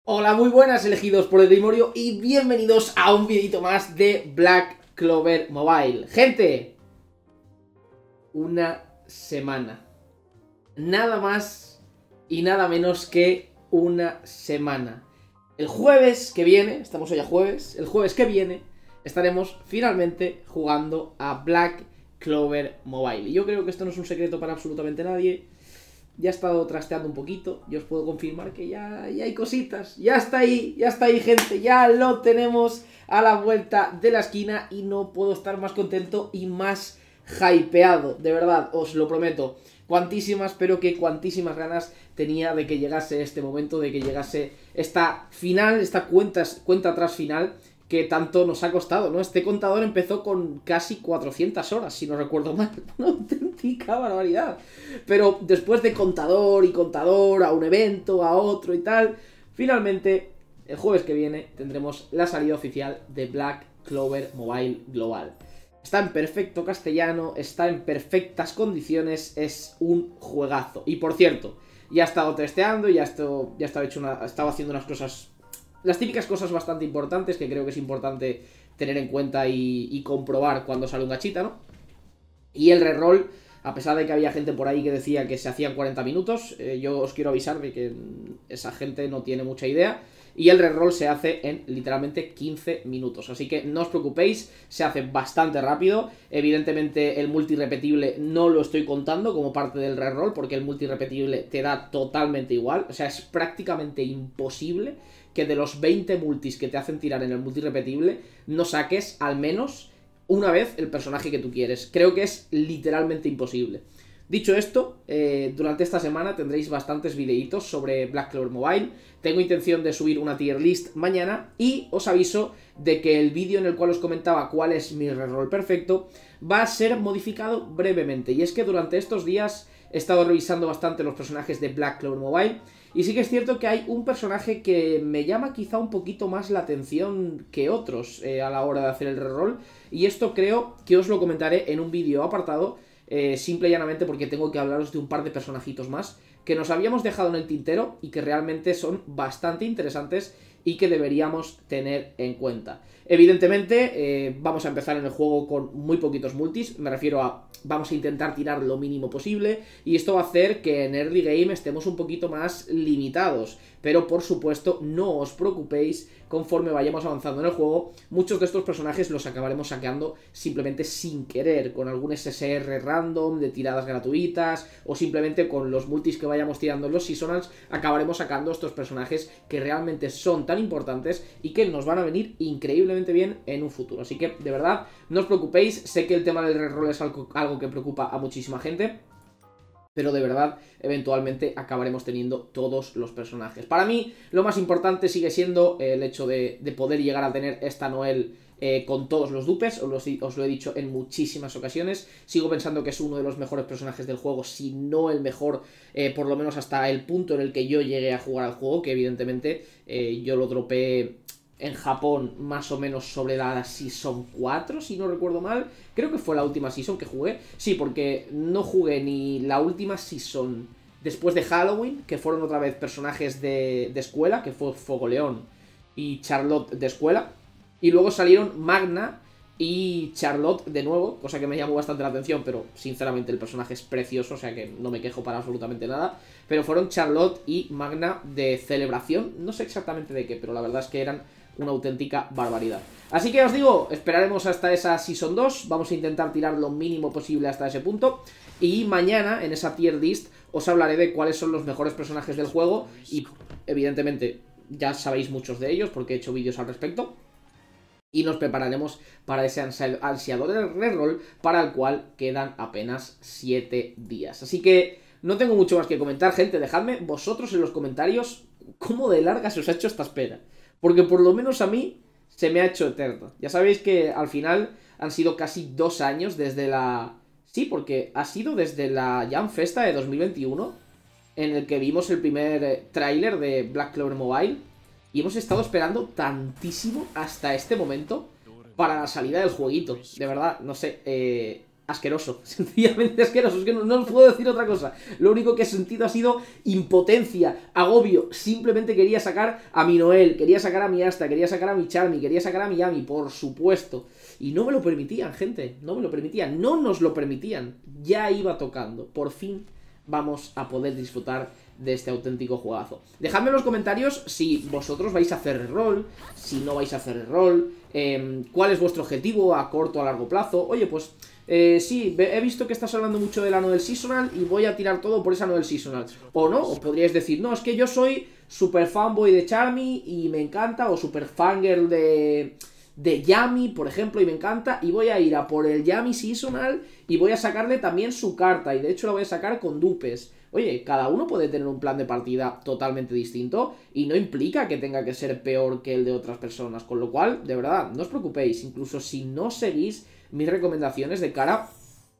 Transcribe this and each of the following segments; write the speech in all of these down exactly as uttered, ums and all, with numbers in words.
Hola, muy buenas elegidos por el Grimorio y bienvenidos a un videito más de Black Clover Mobile. Gente, una semana. Nada más y nada menos que una semana. El jueves que viene, estamos hoy a jueves, el jueves que viene estaremos finalmente jugando a Black Clover Mobile. Y yo creo que esto no es un secreto para absolutamente nadie. Ya he estado trasteando un poquito y os puedo confirmar que ya, ya hay cositas. Ya está ahí, ya está ahí, gente. Ya lo tenemos a la vuelta de la esquina y no puedo estar más contento y más hypeado. De verdad, os lo prometo. Cuantísimas, pero que cuantísimas ganas tenía de que llegase este momento, de que llegase esta final, esta cuenta, cuenta atrás final que tanto nos ha costado, ¿no? Este contador empezó con casi cuatrocientas horas, si no recuerdo mal. Una auténtica barbaridad. Pero después de contador y contador, a un evento, a otro y tal, finalmente, el jueves que viene, tendremos la salida oficial de Black Clover Mobile Global. Está en perfecto castellano, está en perfectas condiciones, es un juegazo. Y por cierto, ya he estado testeando, ya he estado, ya he estado, hecho una, he estado haciendo unas cosas... Las típicas cosas bastante importantes que creo que es importante tener en cuenta y, y comprobar cuando sale un gachita, ¿no? Y el reroll, a pesar de que había gente por ahí que decía que se hacían cuarenta minutos, eh, yo os quiero avisar de que esa gente no tiene mucha idea. Y el reroll se hace en literalmente quince minutos. Así que no os preocupéis, se hace bastante rápido. Evidentemente el multirepetible no lo estoy contando como parte del reroll, porque el multirepetible te da totalmente igual. O sea, es prácticamente imposible que de los veinte multis que te hacen tirar en el multirepetible no saques al menos una vez el personaje que tú quieres. Creo que es literalmente imposible. Dicho esto, eh, durante esta semana tendréis bastantes videitos sobre Black Clover Mobile. Tengo intención de subir una tier list mañana y os aviso de que el vídeo en el cual os comentaba cuál es mi reroll perfecto va a ser modificado brevemente. Y es que durante estos días he estado revisando bastante los personajes de Black Clover Mobile y sí que es cierto que hay un personaje que me llama quizá un poquito más la atención que otros eh, a la hora de hacer el reroll, y esto creo que os lo comentaré en un vídeo apartado. Eh, simple y llanamente porque tengo que hablaros de un par de personajitos más que nos habíamos dejado en el tintero y que realmente son bastante interesantes y que deberíamos tener en cuenta. Evidentemente eh, vamos a empezar en el juego con muy poquitos multis, me refiero a vamos a intentar tirar lo mínimo posible y esto va a hacer que en early game estemos un poquito más limitados, pero por supuesto no os preocupéis, conforme vayamos avanzando en el juego muchos de estos personajes los acabaremos saqueando simplemente sin querer, con algún S S R random de tiradas gratuitas o simplemente con los multis que vayamos tirando en los seasonals acabaremos sacando estos personajes que realmente son tan importantes y que nos van a venir increíblemente bien en un futuro. Así que de verdad no os preocupéis, sé que el tema del reroll es algo, algo que preocupa a muchísima gente, pero de verdad, eventualmente acabaremos teniendo todos los personajes. Para mí, lo más importante sigue siendo el hecho de, de poder llegar a tener esta Noel eh, con todos los dupes. Os lo, os lo he dicho en muchísimas ocasiones. Sigo pensando que es uno de los mejores personajes del juego, si no el mejor, eh, por lo menos hasta el punto en el que yo llegué a jugar al juego, que evidentemente eh, yo lo dropé en Japón más o menos sobre la Season cuatro, si no recuerdo mal. Creo que fue la última Season que jugué. Sí, porque no jugué ni la última Season después de Halloween, que fueron otra vez personajes de, de escuela, que fue Fogoleón y Charlotte de escuela. Y luego salieron Magna y Charlotte de nuevo, cosa que me llamó bastante la atención, pero sinceramente el personaje es precioso, o sea que no me quejo para absolutamente nada. Pero fueron Charlotte y Magna de celebración, no sé exactamente de qué, pero la verdad es que eran una auténtica barbaridad. Así que os digo, esperaremos hasta esa Season dos, vamos a intentar tirar lo mínimo posible hasta ese punto, y mañana en esa tier list os hablaré de cuáles son los mejores personajes del juego, y evidentemente ya sabéis muchos de ellos porque he hecho vídeos al respecto, y nos prepararemos para ese ansiador de reroll para el cual quedan apenas siete días. Así que no tengo mucho más que comentar, gente. Dejadme vosotros en los comentarios cómo de larga se os ha hecho esta espera, porque por lo menos a mí se me ha hecho eterno. Ya sabéis que al final han sido casi dos años desde la... Sí, porque ha sido desde la Jam Festa de dos mil veintiuno, en el que vimos el primer tráiler de Black Clover Mobile, y hemos estado esperando tantísimo hasta este momento para la salida del jueguito. De verdad, no sé, eh, asqueroso, sencillamente asqueroso, es que no, no os puedo decir otra cosa. Lo único que he sentido ha sido impotencia, agobio, simplemente quería sacar a mi Noel, quería sacar a mi Asta, quería sacar a mi Charmy, quería sacar a mi Yami, por supuesto. Y no me lo permitían, gente, no me lo permitían, no nos lo permitían, ya iba tocando, por fin vamos a poder disfrutar de este auténtico juegazo. Dejadme en los comentarios si vosotros vais a hacer rol, si no vais a hacer rol, eh, cuál es vuestro objetivo a corto o a largo plazo. Oye, pues eh, sí, he visto que estás hablando mucho del ano del seasonal y voy a tirar todo por ese ano del seasonal. O no, o podríais decir, no, es que yo soy super fanboy de Charmy y me encanta, o super fangirl de... de Yami, por ejemplo, y me encanta, y voy a ir a por el Yami Seasonal y voy a sacarle también su carta, y de hecho la voy a sacar con dupes. Oye, cada uno puede tener un plan de partida totalmente distinto y no implica que tenga que ser peor que el de otras personas, con lo cual, de verdad, no os preocupéis, incluso si no seguís mis recomendaciones de cara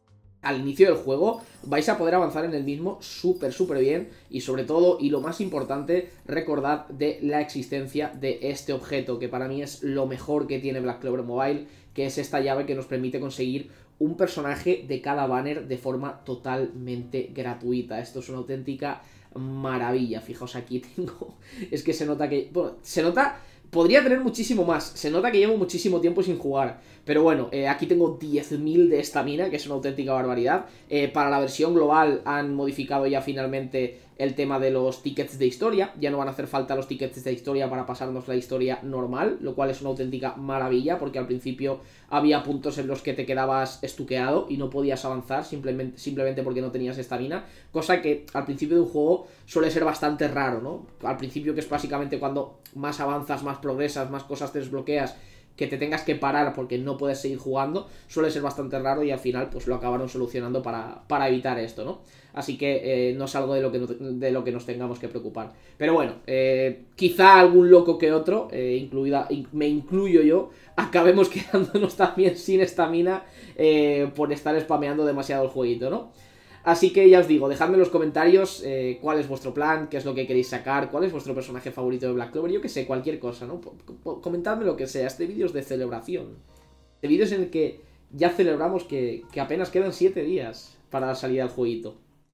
al inicio del juego, vais a poder avanzar en el mismo súper, súper bien. Y sobre todo, y lo más importante, recordad de la existencia de este objeto, que para mí es lo mejor que tiene Black Clover Mobile, que es esta llave que nos permite conseguir un personaje de cada banner de forma totalmente gratuita. Esto es una auténtica maravilla. Fijaos, aquí tengo... es que se nota que... bueno, se nota... podría tener muchísimo más, se nota que llevo muchísimo tiempo sin jugar, pero bueno, eh, aquí tengo diez mil de estamina, que es una auténtica barbaridad. Eh, para la versión global han modificado ya finalmente el tema de los tickets de historia, ya no van a hacer falta los tickets de historia para pasarnos la historia normal, lo cual es una auténtica maravilla, porque al principio había puntos en los que te quedabas estuqueado y no podías avanzar simplemente, simplemente porque no tenías estamina, cosa que al principio de un juego suele ser bastante raro, ¿no? Al principio, que es básicamente cuando más avanzas, más progresas, más cosas te desbloqueas, que te tengas que parar porque no puedes seguir jugando, suele ser bastante raro, y al final pues lo acabaron solucionando para, para evitar esto, ¿no? Así que eh, no es algo de lo que, no, de lo que nos tengamos que preocupar. Pero bueno, eh, quizá algún loco que otro, eh, incluida, in, me incluyo yo, acabemos quedándonos también sin estamina eh, por estar spameando demasiado el jueguito, ¿no? Así que ya os digo, dejadme en los comentarios eh, cuál es vuestro plan, qué es lo que queréis sacar, cuál es vuestro personaje favorito de Black Clover, yo que sé, cualquier cosa, ¿no? Comentadme lo que sea. Este vídeo es de celebración. Este vídeo es en el que ya celebramos que, que apenas quedan siete días para la salida del jueguito.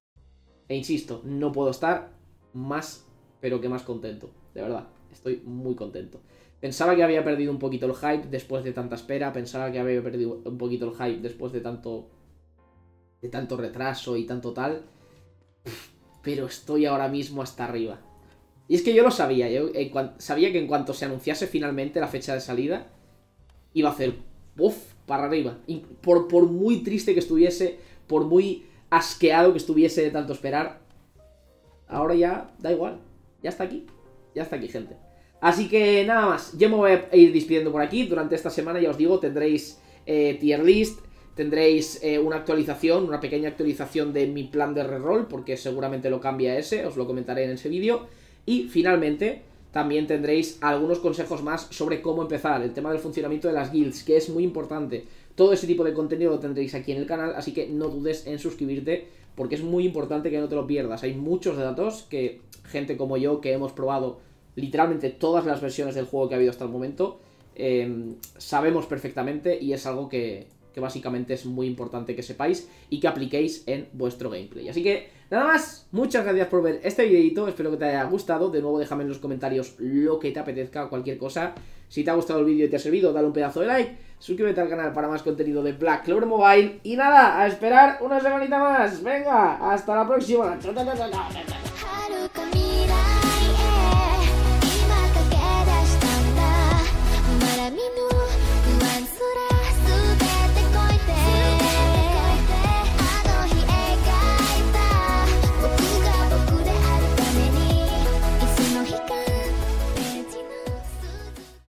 E insisto, no puedo estar más, pero que más contento. De verdad, estoy muy contento. Pensaba que había perdido un poquito el hype después de tanta espera, pensaba que había perdido un poquito el hype después de tanto... de tanto retraso y tanto tal, pero estoy ahora mismo hasta arriba. Y es que yo lo sabía, yo en sabía que en cuanto se anunciase finalmente la fecha de salida, iba a hacer puff para arriba. Y por, por muy triste que estuviese, por muy asqueado que estuviese de tanto esperar, ahora ya da igual, ya está aquí, ya está aquí, gente. Así que nada más, yo me voy a ir despidiendo por aquí. Durante esta semana, ya os digo, tendréis eh, tier list. Tendréis eh, una actualización, una pequeña actualización de mi plan de reroll, porque seguramente lo cambia ese, os lo comentaré en ese vídeo. Y finalmente también tendréis algunos consejos más sobre cómo empezar, el tema del funcionamiento de las guilds, que es muy importante. Todo ese tipo de contenido lo tendréis aquí en el canal, así que no dudes en suscribirte, porque es muy importante que no te lo pierdas. Hay muchos datos que gente como yo, que hemos probado literalmente todas las versiones del juego que ha habido hasta el momento, eh, sabemos perfectamente, y es algo que... que básicamente es muy importante que sepáis y que apliquéis en vuestro gameplay. Así que, nada más, muchas gracias por ver este videito, espero que te haya gustado. De nuevo, déjame en los comentarios lo que te apetezca, cualquier cosa. Si te ha gustado el vídeo y te ha servido, dale un pedazo de like, suscríbete al canal para más contenido de Black Clover Mobile, y nada, a esperar una semanita más. Venga, hasta la próxima.